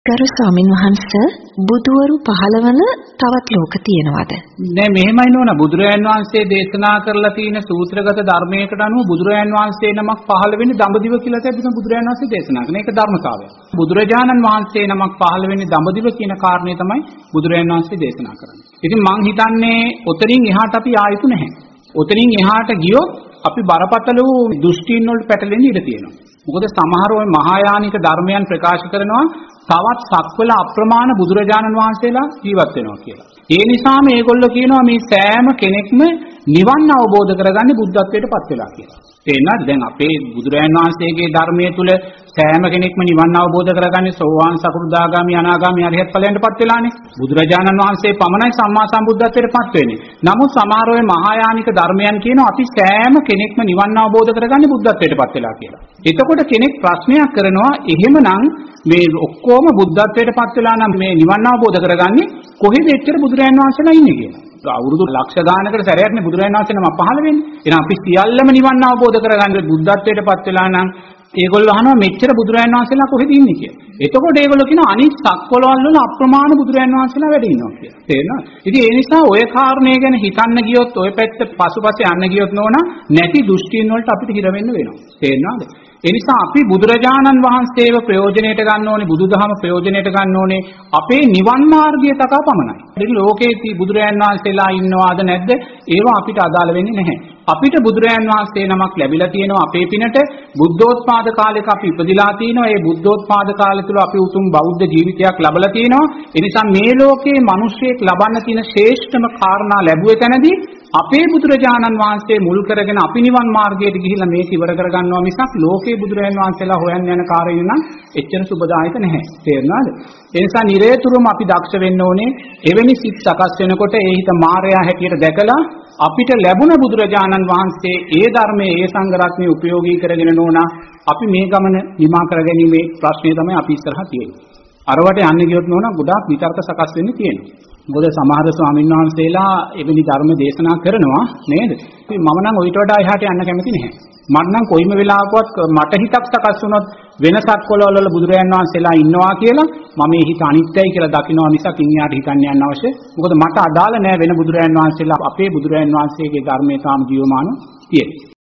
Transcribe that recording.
ගරු ස්වාමින් වහන්සේ බුදුවරු 15 වන තවත් ලෝක තියෙනවද? නෑ මෙහෙමයි නෝනා බුදුරයන් වහන්සේ දේශනා කරලා තියෙන සූත්‍රගත ධර්මයකට අනුව බුදුරයන් වහන්සේ නමක් 15 වෙනි දඹදිව කියලා තිබෙන බුදුරයන් වහන්සේ දේශනා කරන එක ධර්මතාවය. බුදුරජාණන් වහන්සේ නමක් 15 වෙනි දඹදිව කියන කාරණේ තමයි බුදුරයන් වහන්සේ දේශනා කරන්නේ. ඉතින් මං හිතන්නේ ඔතනින් එහාට අපි ආයුතු නැහැ. ඔතනින් එහාට ගියොත් අපි බරපතල වූ දෘෂ්ටීන් වලට පැටලෙන්න ඉඩ තියෙනවා. මොකද සමහර ඔය මහායානික ධර්මයන් ප්‍රකාශ කරනවා තවත් සත්වල අප්‍රමාණ බුදුරජාණන් වහන්සේලා ජීවත් වෙනවා කියලා. ඒ නිසා මේගොල්ලෝ කියනවා මේ සෑම කෙනෙක්ම නිවන් අවබෝධ කරගන්නේ බුද්ධත්වයට පත් වෙලා කියලා. තේරෙනවද? දැන් අපේ බුදුරජාණන් වහන්සේගේ ධර්මයේ තුල සෑම කෙනෙක්ම නිවන් අවබෝධ කරගන්නේ සෝවාන් සකෘදාගාමි අනාගාමි අරිහත් ඵලයන්ට පත් වෙලානේ. බුදුරජාණන් වහන්සේ පමණයි සම්මා සම්බුද්ධත්වයට පත් වෙන්නේ. නමුත් සමහර ඔය මහායානික ධර්මයන් කියනවා අපි සෑම කෙනෙක්ම නිවන් අවබෝධ කරගන්නේ බුද්ධත්වයට පත් වෙලා කියලා. එතකොට කෙනෙක් ප්‍රශ්නයක් කරනවා එහෙමනම් මේ ඔක්කොම බුද්ධත්වයට පත් වෙලා නම් මේ නිවන් අවබෝධ කරගන්නේ කොහෙද එච්චර බුදුරජාණන් වහන්සේලා ඉන්නේ කියලා. අවුරුදු ලක්ෂ ගානකට සැරයක්නේ බුදුරජාණන් වහන්සේ නම පහළ වෙන්නේ. එහෙනම් අපි සියල්ලම නිවන් අවබෝධ කරගන්න බුද්ධත්වයට පත් වෙලා නම් ඒගොල්ලෝ අහනවා මෙච්චර බුදුරජාණන් වහන්සේලා කොහෙද ඉන්නේ කියලා. එතකොට ඒගොල්ලෝ කියනවා අනිත් සක්වලවල් වල අප්‍රමාණ බුදුරජාණන් වහන්සේලා වැඩ ඉන්නවා කියලා. තේරෙනවද? ඉතින් ඒ නිසා ඔය කාරණේ ගැන හිතන්න ගියොත් ඔය පැත්ත පසුපස්සේ යන්න ගියොත් නෝනා නැති දෘෂ්ටීන් වලට අපිට හිර වෙන්න වෙනවා. තේරෙනවද? ඒ නිසා අපි බුදුරජාණන් වහන්සේව ප්‍රයෝජනෙට ගන්න ඕනේ බුදුදහම ප්‍රයෝජනෙට ගන්න ඕනේ අපේ නිවන් මාර්ගය තකා පමණයි. ඉතින් ලෝකේ බුදුරජාණන් වහන්සේලා ඉන්නවාද නැද්ද? ඒවා අපිට අදාළ වෙන්නේ නැහැ. අපිට බුදුරජාණන් වහන්සේ නමක් ලැබිලා තියෙනවා අපේ පිනට බුද්ධෝත්පාද කාලයක අපි ඉපදිලා තිනවා. ඒ බුද්ධෝත්පාද කාලය තුල අපි උතුම් බෞද්ධ ජීවිතයක් ලබලා තිනවා. ඒ නිසා මේ ලෝකේ මිනිස්සෙක් ලබන්න තියෙන ශ්‍රේෂ්ඨම කාරණා ලැබුවේ තැනදී අපේ බුදුරජාණන් වහන්සේ මුල් කරගෙන අපි නිවන් මාර්ගයට ගිහිල්ලා මේක ඉවර කරගන්නවා මිසක් ලෝකේ බුදුරජාණන් වහන්සේලා හොයන්න යන කාර්යය නම් එච්චර සුබදායක නැහැ. තේරුණාද? ඒ නිසා නිරේතුරුම අපි දක්ෂ වෙන්න ඕනේ එවැනි සිත් සකස් වෙනකොට ඒ හිත මායя හැටියට දැකලා අපිට ලැබුණ බුදුරජාණන් වහන්සේ ඒ ධර්මයේ ඒ සංඝ රත්නයේ උපයෝගී කරගෙන නෝනා අපි මේ ගමන නිමා කරගැනීමේ ප්‍රශ්නේ තමයි අපි ඉස්සරහා තියෙන්නේ. අරවට යන්න ගියොත් නෝනා ගොඩාක් විතර්ක සකස් වෙන්න තියෙනවා. මොකද සමහර ස්වාමීන් වහන්සේලා එවැනි ධර්ම දේශනා කරනවා නේද? මම නම් ඔයිට වඩා එහාට යන්න කැමති නැහැ. මට නම් කොයිම වෙලාවකවත් මට හිතක් සකස් වුණොත් වෙනසක් කොළවල බුදුරජාණන් වහන්සේලා ඉන්නවා කියලා මම මේ හිත අනිත්‍යයි කියලා දකිනවා මිසක් ඉන්හියට හිතන්න යන්න අවශ්‍ය. මොකද මට අදාළ නැහැ වෙන බුදුරජාණන් වහන්සේලා අපේ බුදුරජාණන් වහන්සේගේ ධර්මයේ තාම ජීවමානව තියෙනවා.